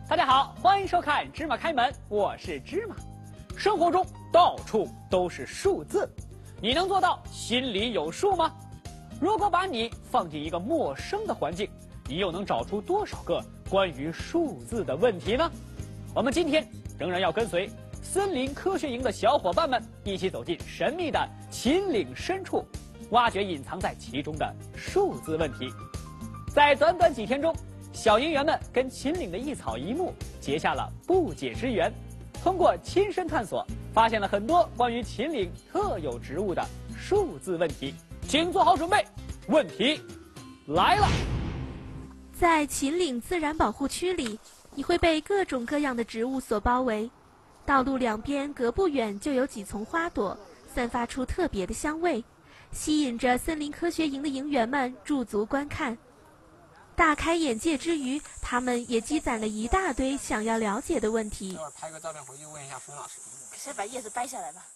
大家好，欢迎收看《芝麻开门》，我是芝麻。生活中到处都是数字，你能做到心里有数吗？如果把你放进一个陌生的环境，你又能找出多少个关于数字的问题呢？我们今天仍然要跟随森林科学营的小伙伴们一起走进神秘的秦岭深处，挖掘隐藏在其中的数字问题。在短短几天中，小营员们跟秦岭的一草一木结下了不解之缘，通过亲身探索，发现了很多关于秦岭特有植物的数字问题。请做好准备，问题来了。 在秦岭自然保护区里，你会被各种各样的植物所包围。道路两边隔不远就有几丛花朵，散发出特别的香味，吸引着森林科学营的营员们驻足观看。大开眼界之余，他们也积攒了一大堆想要了解的问题。 待会儿拍个照片回去问一下冯老师。 先把叶子掰下来吧。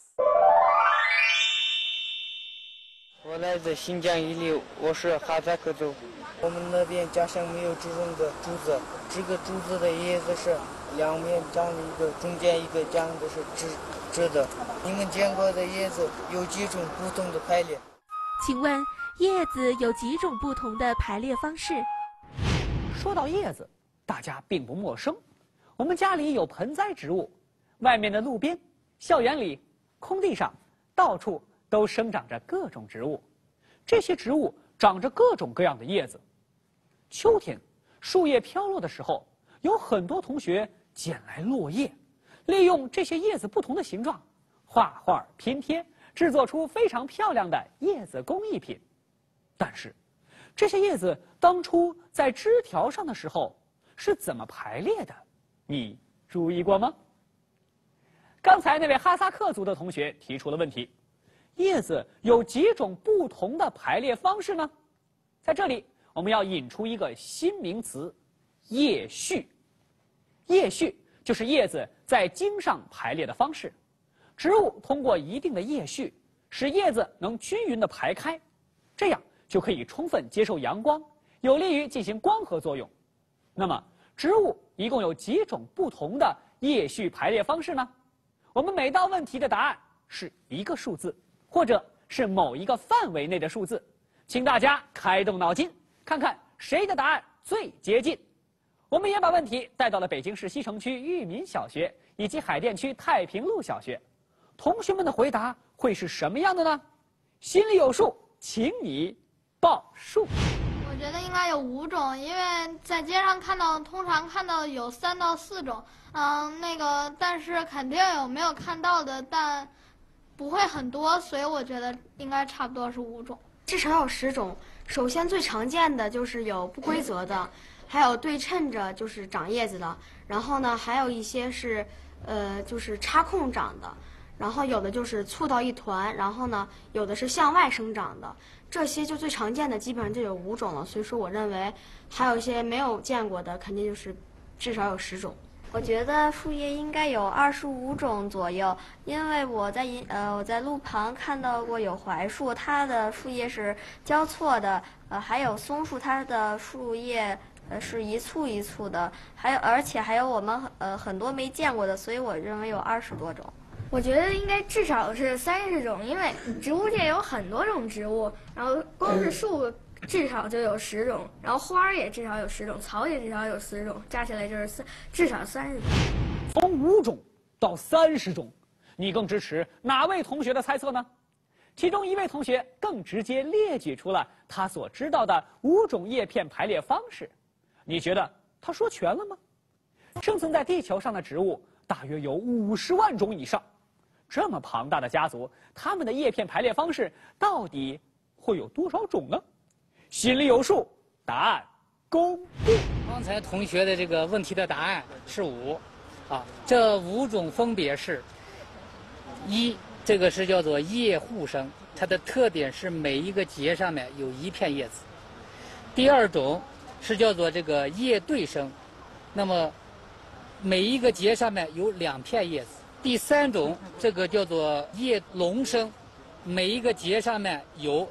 我来自新疆伊犁，我是哈萨克族。我们那边家乡没有这种的竹子，这个竹子的叶子是两面长了一个，中间一个长的是直的。你们见过的叶子有几种不同的排列？ 请问叶子有几种不同的排列方式？ 说到叶子，大家并不陌生。我们家里有盆栽植物，外面的路边、校园里、空地上，到处都生长着各种植物。这些植物长着各种各样的叶子。秋天，树叶飘落的时候，有很多同学捡来落叶，利用这些叶子不同的形状，画画拼贴，制作出非常漂亮的叶子工艺品。但是，这些叶子当初在枝条上的时候是怎么排列的？你注意过吗？刚才那位哈萨克族的同学提出了问题：叶子有几种不同的排列方式呢？在这里，我们要引出一个新名词——叶序。叶序就是叶子在茎上排列的方式。植物通过一定的叶序，使叶子能均匀地排开，这样就可以充分接受阳光，有利于进行光合作用。那么，植物一共有几种不同的叶序排列方式呢？我们每道问题的答案是一个数字，或者是某一个范围内的数字。请大家开动脑筋，看看谁的答案最接近。我们也把问题带到了北京市西城区裕民小学以及海淀区太平路小学，同学们的回答会是什么样的呢？心里有数，请你报数。 我觉得应该有5种，因为在街上通常看到有3到4种，但是肯定有没有看到的，但不会很多，所以我觉得应该差不多是5种， 至少有10种。首先最常见的就是有不规则的，还有对称着就是长叶子的，然后呢还有一些是就是插空长的。然后有的就是簇到一团，然后呢，有的是向外生长的，这些就最常见的基本上就有5种了。所以说，我认为还有一些没有见过的，肯定就是至少有10种。 我觉得树叶应该有25种左右，因为我在路旁看到过有槐树，它的树叶是交错的，还有松树，它的树叶是一簇一簇的，而且还有我们很多没见过的，所以我认为有20多种。 我觉得应该至少是30种，因为植物界有很多种植物，然后光是树至少就有10种，然后花儿也至少有10种，草也至少有10种，加起来就是至少30种。 从5种到30种，你更支持哪位同学的猜测呢？其中一位同学更直接列举出了他所知道的5种叶片排列方式。你觉得他说全了吗？生存在地球上的植物大约有50万种以上。这么庞大的家族，它们的叶片排列方式到底会有多少种呢？心里有数，答案公布。 刚才同学的这个问题的答案是5，这5种分别是：一，这个是叫做叶互生，它的特点是每一个节上面有1片叶子；第2种是叫做这个叶对生，那么每一个节上面有2片叶子；第3种这个叫做叶龙生，每一个节上面有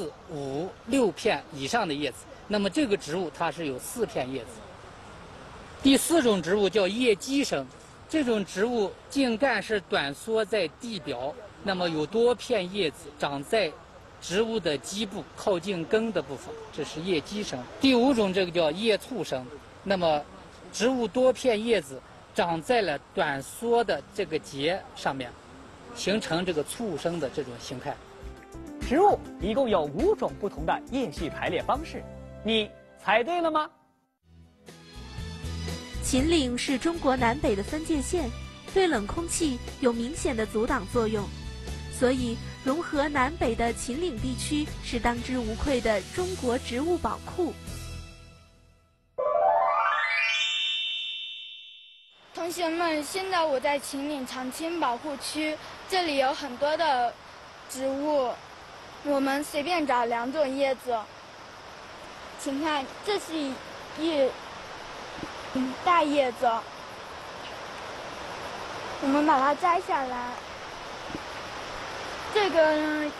3、4、5、6片以上的叶子。那么这个植物它是有4片叶子。 第4种植物叫叶基生，这种植物茎干是短缩在地表，那么有多片叶子长在植物的基部靠近根的部分，这是叶基生。第5种这个叫叶簇生，那么植物多片叶子长在了短缩的这个节上面，形成这个簇生的这种形态。 植物一共有5种不同的叶序排列方式，你猜对了吗？ 秦岭是中国南北的分界线，对冷空气有明显的阻挡作用，所以融合南北的秦岭地区是当之无愧的中国植物宝库。 同学们，现在我在秦岭长青保护区，这里有很多的植物，我们随便找2种叶子。请看，这是大叶子，我们把它摘下来。这个呢，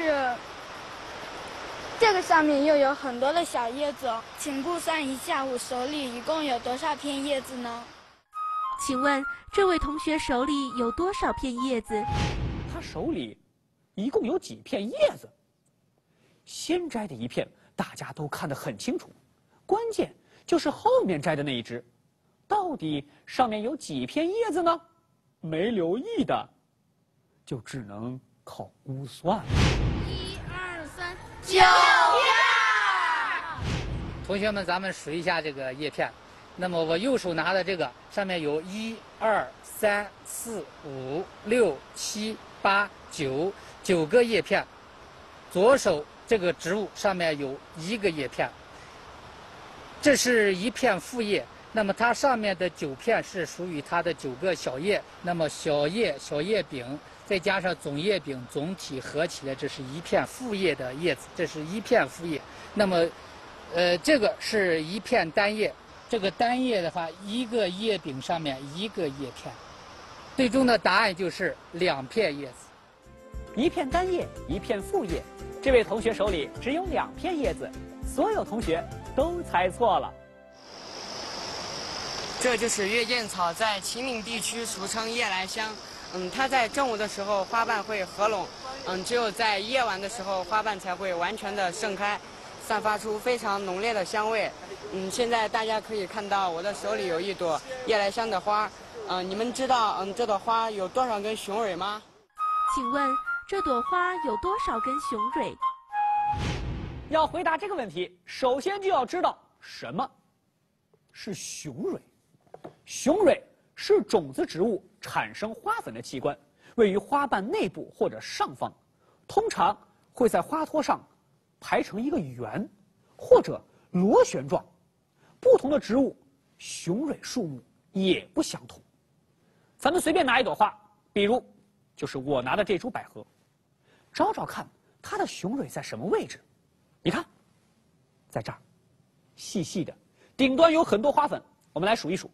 这个上面又有很多的小叶子，请估算一下我手里一共有多少片叶子呢？ 请问这位同学手里有多少片叶子？ 他手里一共有几片叶子？先摘的一片大家都看得很清楚，关键就是后面摘的那一只，到底上面有几片叶子呢？没留意的就只能靠估算了。 1、2、3，9 片！同学们，咱们数一下这个叶片。那么我右手拿的这个上面有1、2、3、4、5、6、7、8、9个叶片，左手这个植物上面有1个叶片，这是一片副叶。那么它上面的9片是属于它的9个小叶，那么小叶柄再加上总叶柄，总体合起来，这是一片副叶的叶子，这是一片副叶。那么，这个是一片单叶。这个单叶的话，一个叶柄上面1个叶片，最终的答案就是2片叶子。 一片单叶，一片副叶。这位同学手里只有2片叶子，所有同学都猜错了。 这就是月见草，在秦岭地区俗称夜来香。它在正午的时候花瓣会合拢，只有在夜晚的时候花瓣才会完全的盛开，散发出非常浓烈的香味。现在大家可以看到我的手里有一朵夜来香的花。你们知道这朵花有多少根雄蕊吗？ 请问这朵花有多少根雄蕊？ 要回答这个问题，首先就要知道什么是雄蕊。雄蕊是种子植物产生花粉的器官，位于花瓣内部或者上方，通常会在花托上排成一个圆或者螺旋状。不同的植物雄蕊数目也不相同。咱们随便拿一朵花，比如就是我拿的这株百合，找找看它的雄蕊在什么位置。你看，在这儿，细细的，顶端有很多花粉。我们来数一数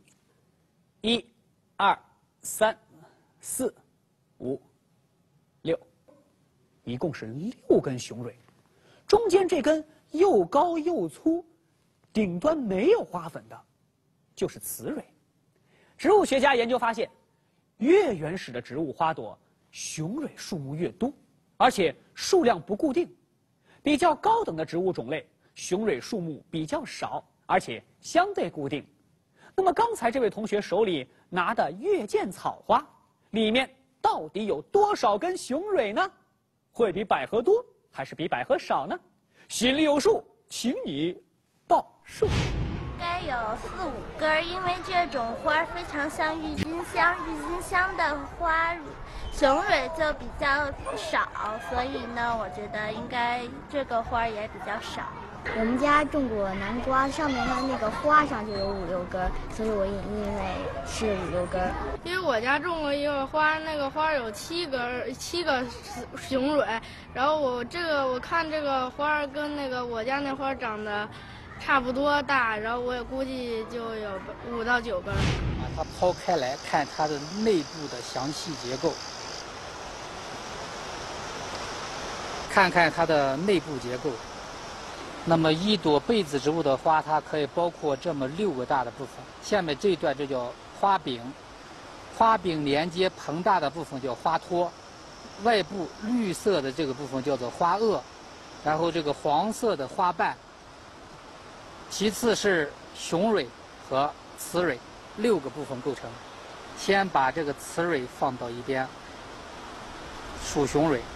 ，1、2、3、4、5、6，一共是6根雄蕊。中间这根又高又粗，顶端没有花粉的，就是雌蕊。植物学家研究发现，越原始的植物花朵雄蕊数目越多，而且数量不固定。比较高等的植物种类，雄蕊数目比较少，而且相对固定。那么刚才这位同学手里拿的月见草花，里面到底有多少根雄蕊呢？会比百合多还是比百合少呢？心里有数，请你报数。 应该有4、5根，因为这种花非常像郁金香，郁金香的花雄蕊就比较少，所以呢，我觉得应该这个花也比较少。 我们家种过南瓜，上面它那个花上就有5、6根，所以我认为是5、6根。 因为我家种过一个花，那个花有7个雄蕊，然后我看这个花跟那个我家那花长得差不多大，然后我也估计就有5到9根。 把它抛开来看它的内部的详细结构，看看它的内部结构。 那么一朵被子植物的花，它可以包括这么6个大的部分。下面这一段就叫花柄，花柄连接膨大的部分叫花托，外部绿色的这个部分叫做花萼，然后这个黄色的花瓣，其次是雄蕊和雌蕊，6个部分构成。先把这个雌蕊放到一边，数雄蕊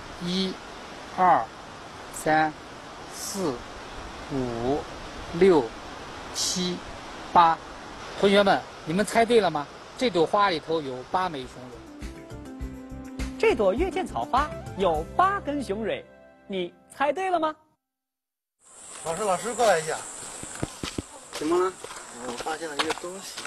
，1、2、3、4、5、6、7、8。同学们，你们猜对了吗？这朵花里头有8枚雄蕊。 这朵月见草花有8根雄蕊，你猜对了吗？ 老师，过来一下。 什么呢？ 我发现了一个东西。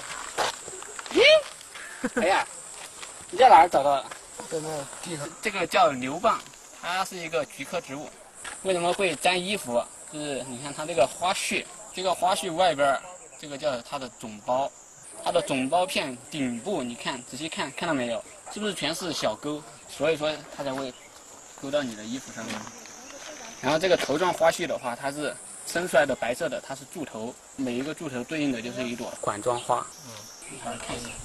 哎呀，你在哪儿找到的？ 在那地上。 这个叫牛蒡，它是一个菊科植物。为什么会沾衣服？就是你看它这个花絮，这个花絮外边，这个叫它的种苞，它的种苞片顶部，你看仔细看，看到没有？是不是全是小钩？所以说它才会勾到你的衣服上面。然后这个头状花絮的话，它是生出来的白色的，它是柱头，每一个柱头对应的就是一朵管状花。你好好看一下。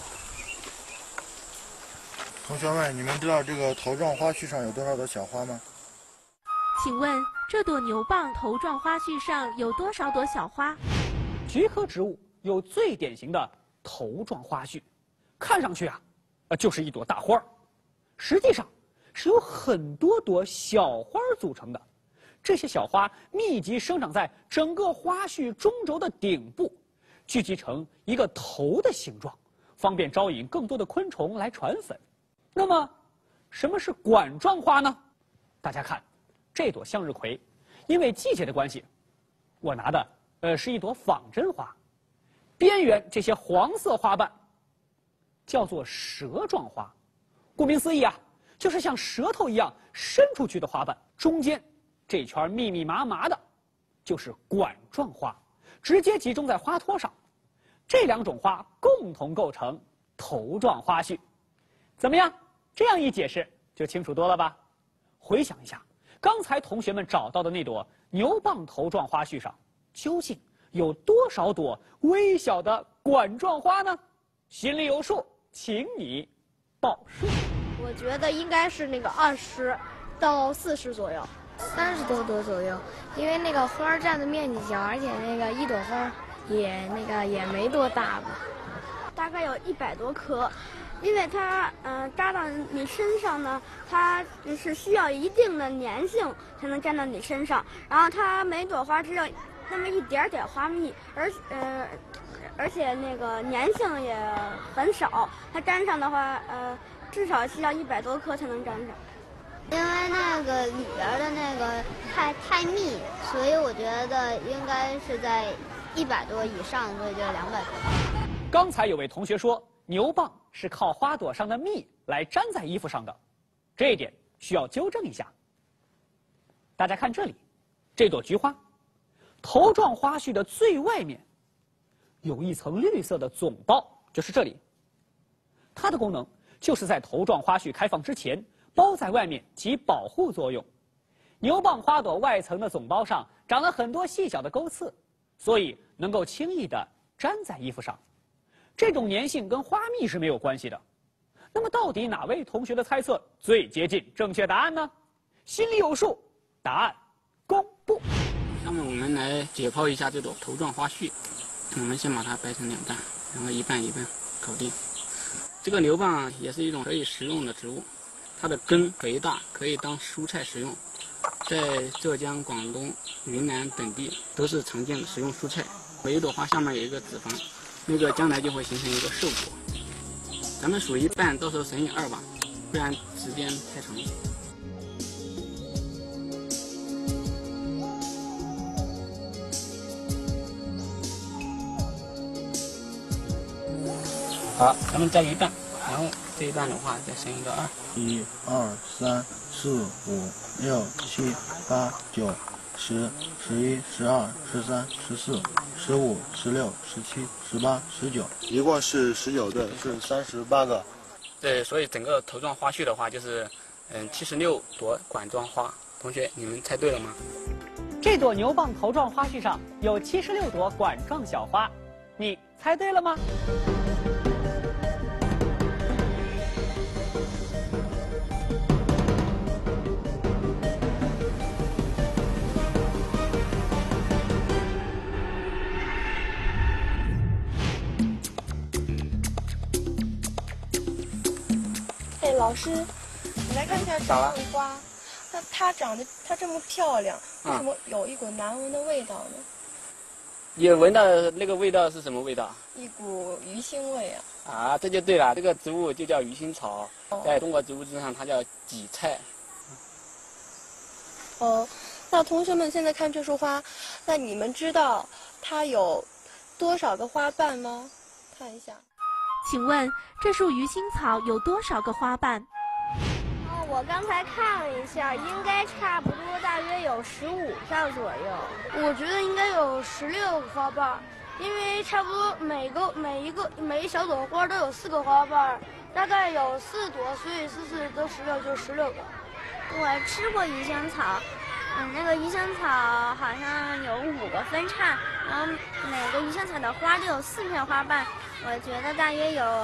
同学们，你们知道这个头状花絮上有多少朵小花吗？ 请问这朵牛蒡头状花絮上有多少朵小花？ 菊科植物有最典型的头状花絮，看上去就是一朵大花儿，实际上是由很多朵小花组成的。这些小花密集生长在整个花絮中轴的顶部，聚集成一个头的形状，方便招引更多的昆虫来传粉。那么，什么是管状花呢？大家看，这朵向日葵，因为季节的关系，我拿的是一朵仿真花，边缘这些黄色花瓣叫做舌状花。顾名思义就是像舌头一样伸出去的花瓣，中间这圈密密麻麻的，就是管状花，直接集中在花托上。这2种花共同构成头状花絮。怎么样？这样一解释就清楚多了吧？回想一下，刚才同学们找到的那朵牛蒡头状花絮上，究竟有多少朵微小的管状花呢？心里有数，请你报数。 我觉得应该是那个20到40左右 ，30多朵左右，因为那个花占的面积小，而且那个一朵花也没多大吧， 大概有100多颗。因为它扎到你身上呢，它是需要一定的粘性才能粘到你身上，然后它每朵花只有那么一点点花蜜，而且那个粘性也很少，它粘上的话至少需要100多颗才能粘上。 因为那个里边的那个太密，所以我觉得应该是在100多以上，所以就200多。 刚才有位同学说，牛蒡是靠花朵上的蜜来粘在衣服上的，这一点需要纠正一下。大家看这里，这朵菊花，头状花絮的最外面有一层绿色的总苞，就是这里。它的功能就是在头状花絮开放之前，包在外面起保护作用。牛蒡花朵外层的总苞上长了很多细小的钩刺，所以能够轻易地粘在衣服上。这种粘性跟花蜜是没有关系的。那么到底哪位同学的猜测最接近正确答案呢？心里有数，答案公布。 下面我们来解剖一下这朵头状花絮。我们先把它掰成2半，然后一半一半搞定。这个牛蒡也是一种可以食用的植物，它的根肥大，可以当蔬菜食用，在浙江、广东、云南等地都是常见的食用蔬菜。每一朵花下面有一个子房，那个将来就会形成一个瘦果。咱们数一半，到时候乘以2吧，不然时间太长。好，咱们加一半，然后这一半的话再乘一个2。 1、2、3、4、5、6、7、8、9、10、11、12、13、14、15、16、17、18、19，一共是19对，是38个。 对，所以整个头状花絮的话就是，76朵管状花。同学，你们猜对了吗？ 这朵牛蒡头状花序上有76朵管状小花，你猜对了吗？ 哎，老师，你来看一下这朵花，它长得这么漂亮，为什么有一股难闻的味道呢？ 你闻到那个味道是什么味道？ 一股鱼腥味啊！ 啊，这就对了，这个植物就叫鱼腥草，在中国植物志上它叫荠菜。 哦，那同学们现在看这束花，那你们知道它有多少个花瓣吗？看一下。 请问这束鱼腥草有多少个花瓣？ 我刚才看了一下，应该差不多大约有15片左右。 我觉得应该有16个花瓣，因为差不多每一小朵花都有4个花瓣，大概有4朵，所以4得16就16个。 我吃过鱼腥草，那个鱼腥草好像有5个分叉，然后每个鱼腥草的花都有4片花瓣，我觉得大约有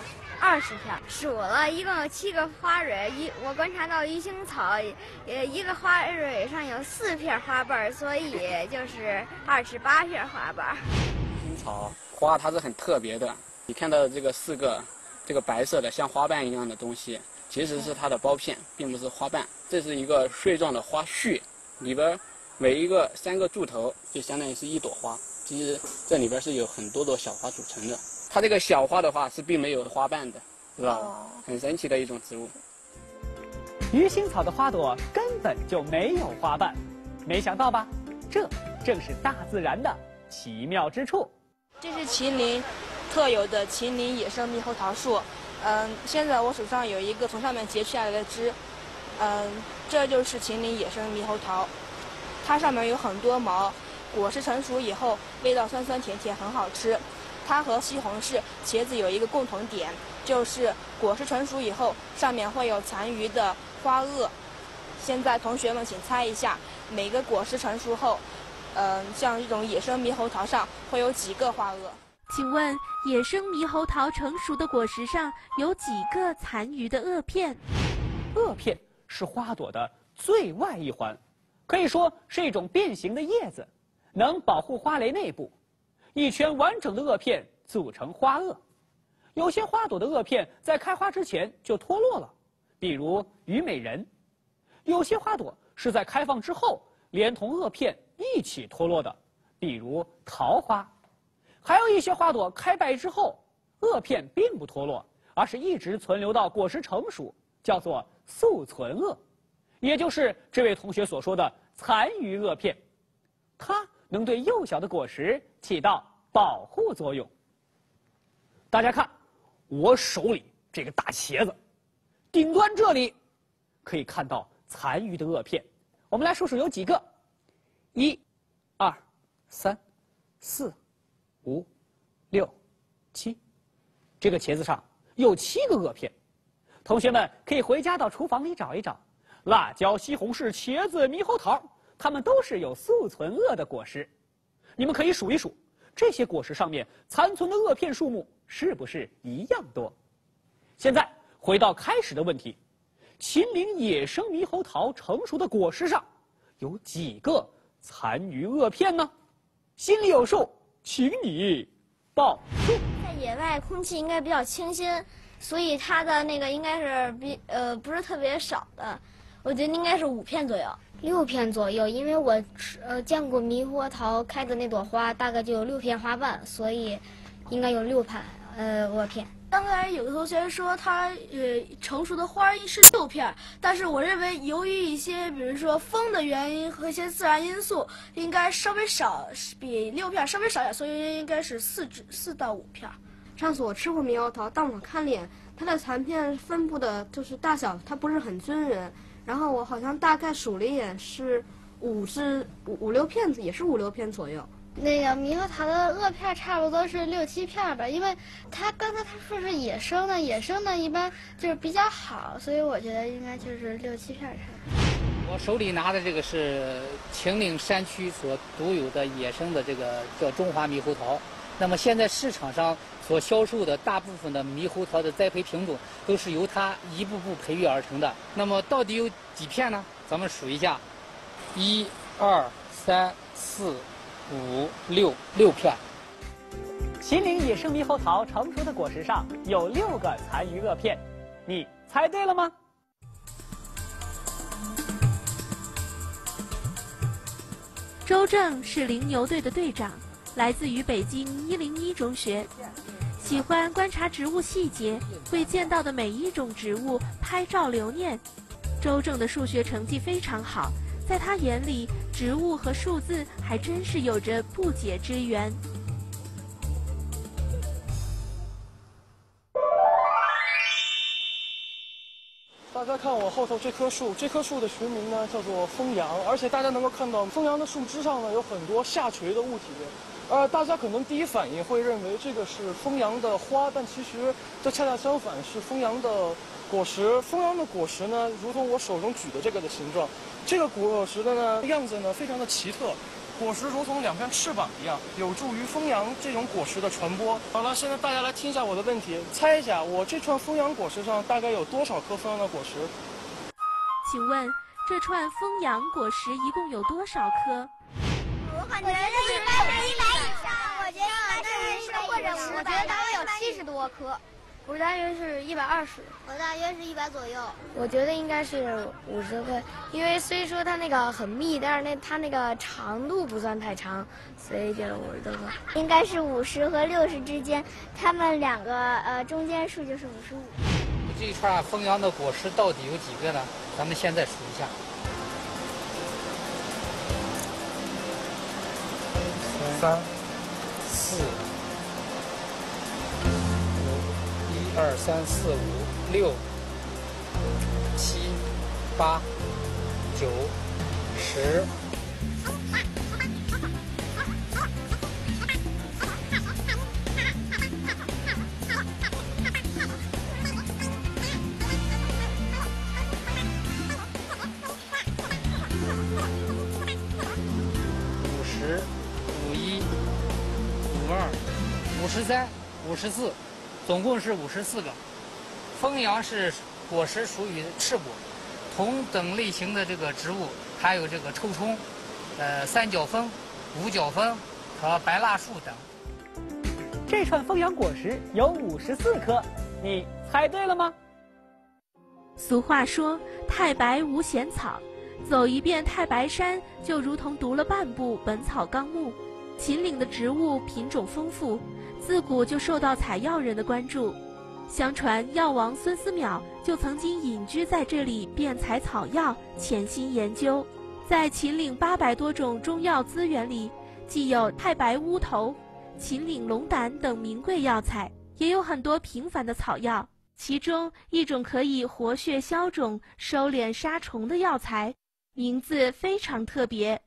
20片。数了，一共有7个花蕊，我观察到鱼腥草，一个花蕊上有4片花瓣，所以就是28片花瓣。 鱼腥草花它是很特别的，你看到这个4个这个白色的像花瓣一样的东西，其实是它的苞片，并不是花瓣。这是一个穗状的花序，里边每一个3个柱头就相当于是一朵花，其实这里边是有很多朵小花组成的。它这个小花的话是并没有花瓣的，知道吧？很神奇的一种植物。 鱼腥草的花朵根本就没有花瓣，没想到吧？这正是大自然的奇妙之处。 这是秦岭特有的秦岭野生猕猴桃树。现在我手上有一个从上面截下来的枝，这就是秦岭野生猕猴桃，它上面有很多毛，果实成熟以后味道酸酸甜甜，很好吃。它和西红柿、茄子有一个共同点，就是果实成熟以后上面会有残余的花萼。现在同学们请猜一下，每个果实成熟后，像这种野生猕猴桃上会有几个花萼？ 请问野生猕猴桃成熟的果实上有几个残余的萼片？ 萼片是花朵的最外一环，可以说是一种变形的叶子，能保护花蕾内部。一圈完整的萼片组成花萼。有些花朵的萼片在开花之前就脱落了，比如虞美人；有些花朵是在开放之后连同萼片一起脱落的，比如桃花。还有一些花朵开败之后，萼片并不脱落，而是一直存留到果实成熟，叫做宿存萼，也就是这位同学所说的残余萼片。它能对幼小的果实起到保护作用。大家看，我手里这个大茄子，顶端这里可以看到残余的萼片。我们来数数有几个：1、2、3、4、5、6、7。这个茄子上有7个萼片。同学们可以回家到厨房里找一找，辣椒、西红柿、茄子、猕猴桃，它们都是有宿存萼的果实。你们可以数一数，这些果实上面残存的萼片数目是不是一样多？现在回到开始的问题，秦岭野生猕猴桃成熟的果实上有几个残余萼片呢？心里有数，请你报数。 在野外空气应该比较清新，所以它的那个应该是不是特别少的，我觉得应该是5片左右。 6片左右，因为我见过猕猴桃开的那朵花，大概就有6片花瓣，所以应该有6片萼片。 刚才有个同学说它成熟的花是6片，但是我认为由于一些比如说风的原因和一些自然因素，应该稍微少，比6片稍微少点，所以应该是4到5片。 上次我吃过猕猴桃，但我看脸，它的残片分布的就是大小，它不是很均匀。然后我好像大概数了一眼，是5六片子，也是5、6片左右。 那个猕猴桃的萼片差不多是6、7片吧，因为刚才他说是野生的，野生的一般就是比较好，所以我觉得应该就是6、7片差不多。 我手里拿的这个是秦岭山区所独有的野生的这个叫中华猕猴桃。那么现在市场上所销售的大部分的猕猴桃的栽培品种都是由它一步步培育而成的。那么到底有几片呢？咱们数一下，1、2、3、4、5、6片。 秦岭野生猕猴桃成熟的果实上有6个残余萼片，你猜对了吗？ 周正是羚牛队的队长，来自于北京101中学，喜欢观察植物细节，为见到的每一种植物拍照留念。周正的数学成绩非常好，在他眼里，植物和数字还真是有着不解之缘。 大家看我后头这棵树，这棵树的学名呢叫做枫杨，而且大家能够看到枫杨的树枝上呢有很多下垂的物体。大家可能第一反应会认为这个是枫杨的花，但其实这恰恰相反，是枫杨的果实。枫杨的果实呢，如同我手中举的这个的形状，这个果实的呢样子呢非常的奇特。果实如同2片翅膀一样，有助于枫杨这种果实的传播。好了，现在大家来听一下我的问题，猜一下我这串枫杨果实上大概有多少颗枫杨的果实？ 请问这串枫杨果实一共有多少颗？ 我觉得100以上，我觉得或者我觉得大概有70多颗。 我大约是120， 我大约是100左右。 我觉得应该是50颗，因为虽说它那个很密，但是它那个长度不算太长，所以就50多颗。 应该是50和60之间，它们2个中间数就是55。 这一串枫杨的果实到底有几个呢？咱们现在数一下。3、4、5、1、2、3、4、5、6、7、8、9、10。53、54，总共是54个。枫杨是果实属于赤果，同等类型的这个植物还有这个臭葱、三角枫、五角枫和白蜡树等。 这串枫杨果实有54颗，你猜对了吗？ 俗话说太白无闲草，走一遍太白山就如同读了半部《本草纲目》。秦岭的植物品种丰富，自古就受到采药人的关注。相传药王孙思邈就曾经隐居在这里遍采草药，潜心研究。在秦岭800多种中药资源里，既有太白乌头、秦岭龙胆等名贵药材，也有很多平凡的草药。其中一种可以活血消肿、收敛杀虫的药材，名字非常特别。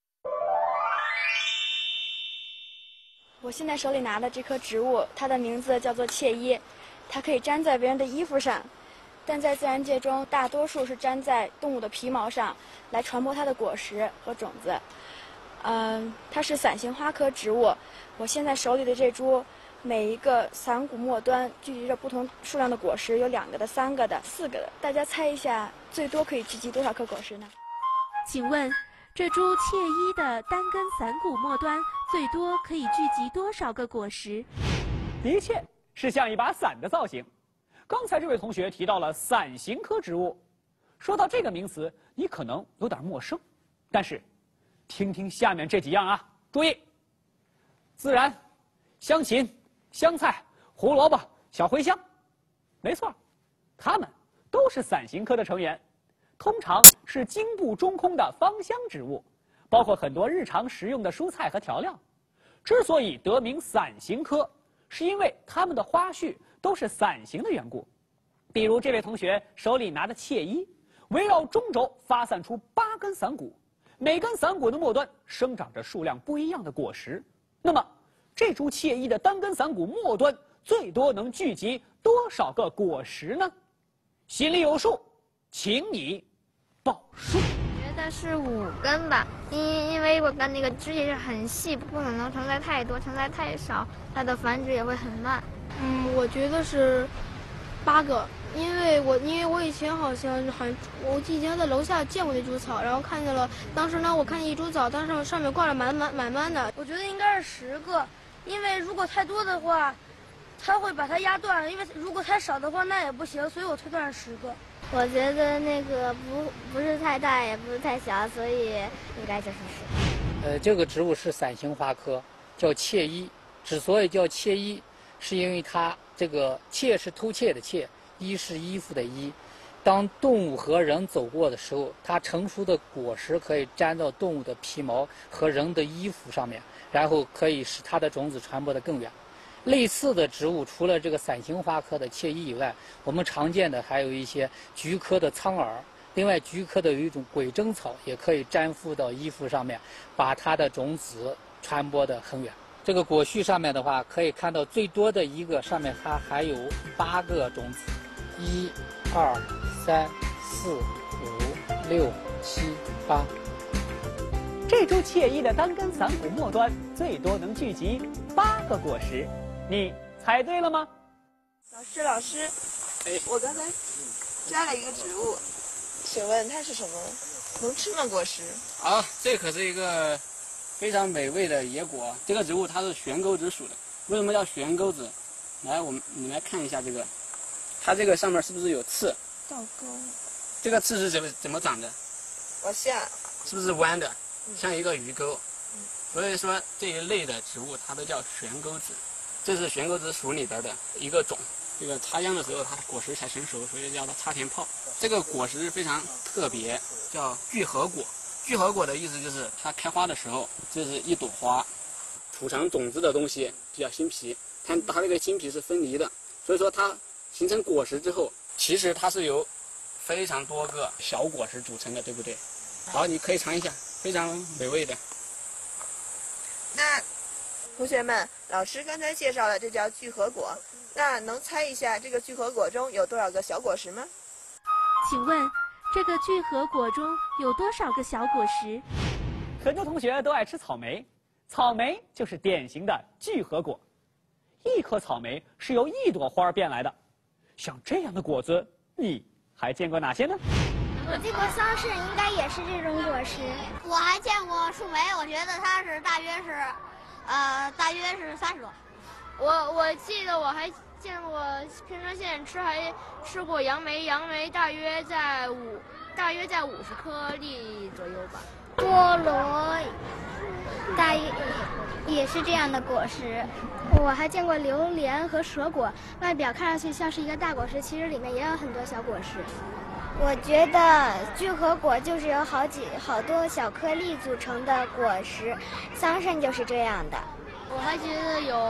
我现在手里拿的这棵植物，它的名字叫做切衣，它可以粘在别人的衣服上，但在自然界中，大多数是粘在动物的皮毛上，来传播它的果实和种子。它是伞形花科植物。我现在手里的这株，每一个伞骨末端聚集着不同数量的果实，有2个的、3个的、4个的。大家猜一下，最多可以聚集多少颗果实呢？ 请问，这株切衣的单根伞骨末端最多可以聚集多少个果实？ 的确是像一把伞的造型。刚才这位同学提到了伞形科植物，说到这个名词，你可能有点陌生，但是听听下面这几样啊，注意：孜然、香芹、香菜、胡萝卜、小茴香。没错，它们都是伞形科的成员。通常是茎部中空的芳香植物，包括很多日常食用的蔬菜和调料。之所以得名伞形科，是因为它们的花序都是伞形的缘故。比如这位同学手里拿的切衣，围绕中轴发散出8根伞骨，每根伞骨的末端生长着数量不一样的果实。那么这株切衣的单根伞骨末端最多能聚集多少个果实呢？心里有数，请你报数。 得是5根吧，因为我的那个枝叶是很细，不可能承载太多，承载太少，它的繁殖也会很慢。 我觉得是8个，因为我以前好像我以前在楼下见过那株草，然后看见了，当时呢我看见一株草，但是上面挂了满满的。 我觉得应该是10个，因为如果太多的话，它会把它压断，因为如果太少的话那也不行，所以我推断是10个。 我觉得那个不是太大，也不是太小，所以应该就是10个。 这个植物是伞形花科，叫妾衣。之所以叫妾衣，是因为它这个妾是偷窃的妾，衣是衣服的衣。当动物和人走过的时候，它成熟的果实可以粘到动物的皮毛和人的衣服上面，然后可以使它的种子传播得更远。类似的植物，除了这个伞形花科的妾衣以外，我们常见的还有一些菊科的苍耳。另外，菊科的有一种鬼针草，也可以粘附到衣服上面，把它的种子传播得很远。这个果序上面的话，可以看到最多的一个上面它还有8个种子，1、2、3、4、5、6、7、8。 这株妾衣的单根伞骨末端最多能聚集8个果实，你猜对了吗？ 老师，我刚才摘了一个植物，请问它是什么？能吃吗？果实？ 好，这可是一个非常美味的野果。这个植物它是悬钩子属的。为什么叫悬钩子？来，你来看一下这个，它这个上面是不是有刺？ 倒钩。 这个刺是怎么长的？ 往下。 是不是弯的？像一个鱼钩。所以说这一类的植物它都叫悬钩子。这是悬钩子属里边的一个种。这个插秧的时候，它果实才成熟，所以叫它插田炮。这个果实非常特别，叫聚合果。聚合果的意思就是它开花的时候，这是一朵花，储藏种子的东西就叫新皮，它这个新皮是分离的，所以说它形成果实之后，其实它是由非常多个小果实组成的，对不对？好，你可以尝一下，非常美味的。 那同学们，老师刚才介绍了这叫聚合果，那能猜一下这个聚合果中有多少个小果实吗？ 请问这个聚合果中有多少个小果实？ 很多同学都爱吃草莓，草莓就是典型的聚合果。一颗草莓是由1朵花变来的。像这样的果子，你还见过哪些呢？ 我见过桑葚，应该也是这种果实。 我还见过树莓，我觉得它是大约是30多。 我记得我还见过平常现在还吃过杨梅，杨梅大约在50颗粒左右吧。 菠萝大约也是这样的果实。我还见过榴莲和蛇果，外表看上去像是一个大果实，其实里面也有很多小果实。我觉得聚合果就是由好多小颗粒组成的果实，桑葚就是这样的。 我还觉得有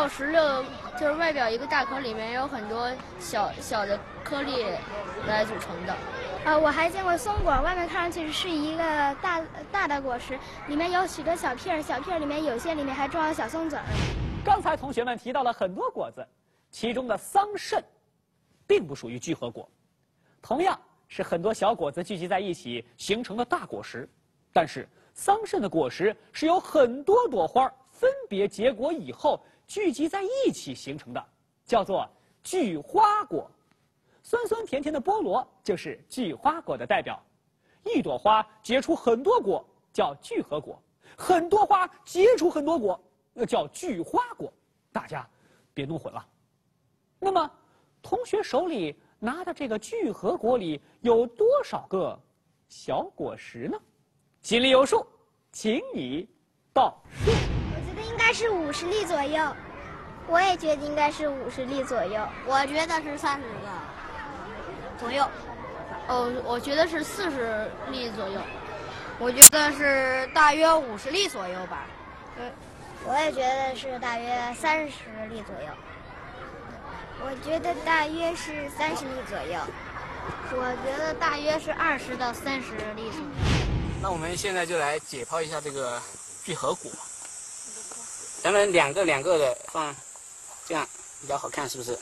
16，就是外表一个大颗，里面有很多小的颗粒来组成的。 我还见过松果，外面看上去是一个大的果实，里面有许多小片，小片里面有些里面还装有小松子儿。 刚才同学们提到了很多果子，其中的桑葚并不属于聚合果，同样是很多小果子聚集在一起形成的大果实，但是桑葚的果实是由很多朵花分别结果以后聚集在一起形成的，叫做聚花果。酸酸甜甜的菠萝就是聚花果的代表。一朵花结出很多果叫聚合果，很多花结出很多果叫聚花果，大家别弄混了。那么同学手里拿的这个聚合果里有多少个小果实呢？心里有数，请你报数。 我觉得应该是50粒左右。我也觉得应该是50粒左右。 我觉得是30个左右。 我觉得是40粒左右。 我觉得是大约50粒左右吧。 我也觉得是大约30粒左右。我觉得大约是30粒左右。 我觉得大约是20到30粒左右。 那我们现在就来解剖一下这个聚合果。咱们两个的放，这样比较好看，是不是？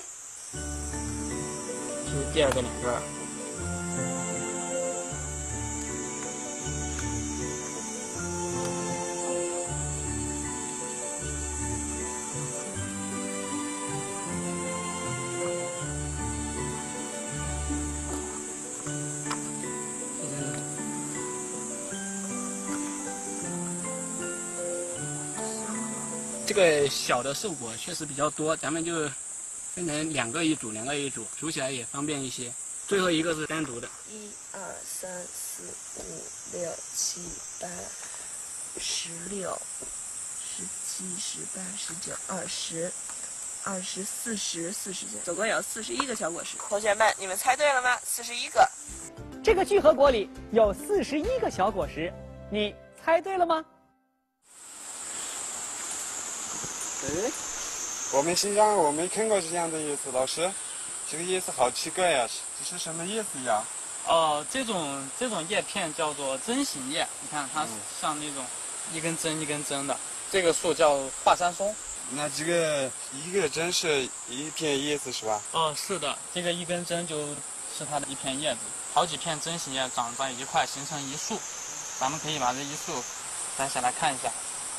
这是第2个2个。 这个小的瘦果确实比较多，咱们就分成两个一组，煮起来也方便一些。最后一个是单独的。 1、2、3、4、5、6、7、8、16、17、18、19、20、40、49，总共有41个小果实。同学们，你们猜对了吗？41个。 这个聚合果里有41个小果实，你猜对了吗？ 哎，我们新疆我没看过这样的叶子，老师，这个叶子好奇怪呀，这是什么叶子呀？ 这种叶片叫做针形叶，你看它像那种一根针一根针的。这个树叫华山松。 那这个一个针是一片叶子是吧？ 是的，这个一根针就是它的一片叶子，好几片针形叶长在一块形成一束。咱们可以把这一束摘下来看一下。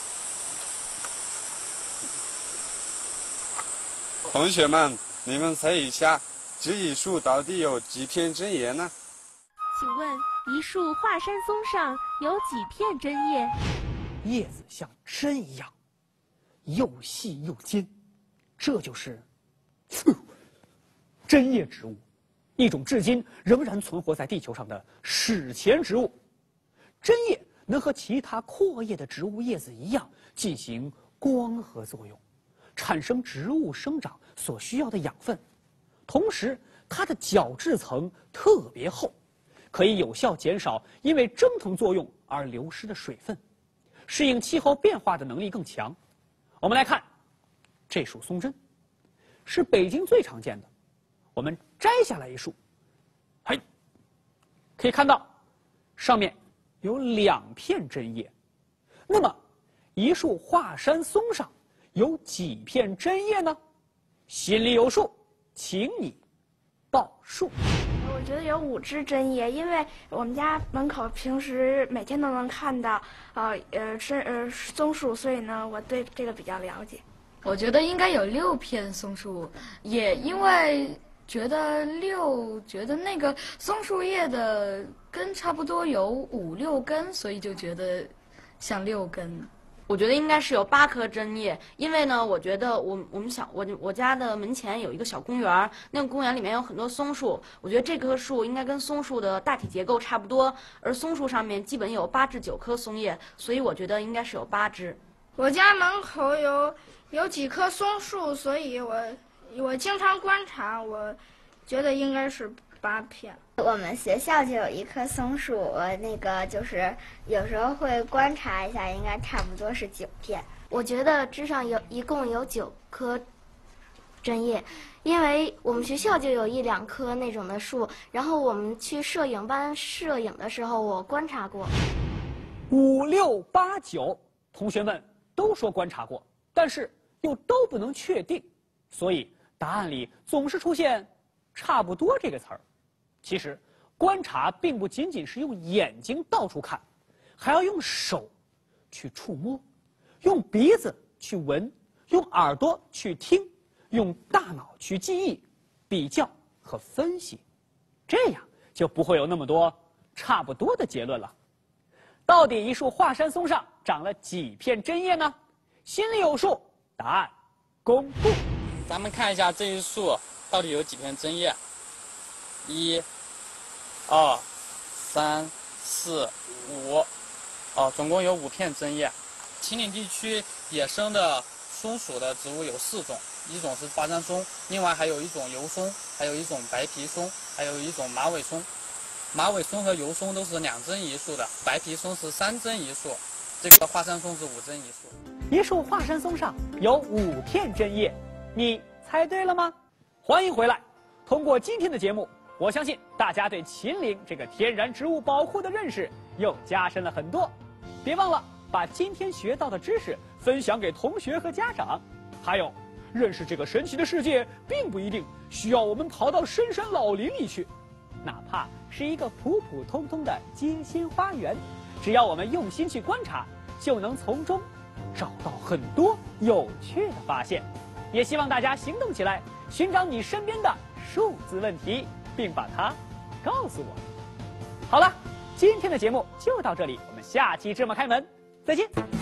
同学们，你们猜一下，这一束到底有几片针叶呢？ 请问一束华山松上有几片针叶？ 叶子像针一样，又细又尖，这就是针叶植物，一种至今仍然存活在地球上的史前植物。针叶能和其他阔叶的植物叶子一样进行光合作用，产生植物生长所需要的养分。同时，它的角质层特别厚，可以有效减少因为蒸腾作用而流失的水分，适应气候变化的能力更强。我们来看，这束松针是北京最常见的。我们摘下来一束，可以看到上面有2片针叶。那么，一束华山松上有几片针叶呢？心里有数，请你报数。 我觉得有5支针叶，因为我们家门口平时每天都能看到，松树，所以呢，我对这个比较了解。 我觉得应该有6片松树叶，因为觉得那个松树叶的根差不多有5、6根，所以就觉得像6根。 我觉得应该是有8颗针叶，因为呢，我觉得我家的门前有一个小公园，那个公园里面有很多松树，我觉得这棵树应该跟松树的大体结构差不多，而松树上面基本有8至9颗松叶，所以我觉得应该是有8支。 我家门口有几棵松树，所以我经常观察，我觉得应该是8片。 我们学校就有一棵松树，我就是有时候会观察一下，应该差不多是9片。 我觉得枝上一共有9颗针叶，因为我们学校就有1、2棵那种的树，然后我们去摄影班摄影的时候，我观察过。 5、6、8、9，同学们都说观察过，但是又都不能确定，所以答案里总是出现“差不多”这个词儿。其实，观察并不仅仅是用眼睛到处看，还要用手去触摸，用鼻子去闻，用耳朵去听，用大脑去记忆、比较和分析，这样就不会有那么多差不多的结论了。到底一束华山松上长了几片针叶呢？心里有数，答案公布。 咱们看一下这一束到底有几片针叶。1、2、3、4、5，总共有5片针叶。秦岭地区野生的松属的植物有4种，一种是华山松，另外还有一种油松，还有一种白皮松，还有一种马尾松。马尾松和油松都是2针一束的，白皮松是3针一束，这个华山松是5针一束。 一束华山松上有5片针叶，你猜对了吗？欢迎回来。通过今天的节目，我相信大家对秦岭这个天然植物宝库的认识又加深了很多。别忘了把今天学到的知识分享给同学和家长。还有，认识这个神奇的世界，并不一定需要我们跑到深山老林里去，哪怕是一个普普通通的街心花园，只要我们用心去观察，就能从中找到很多有趣的发现。也希望大家行动起来，寻找你身边的数字问题，并把它告诉我。好了，今天的节目就到这里，我们下期芝麻开门再见。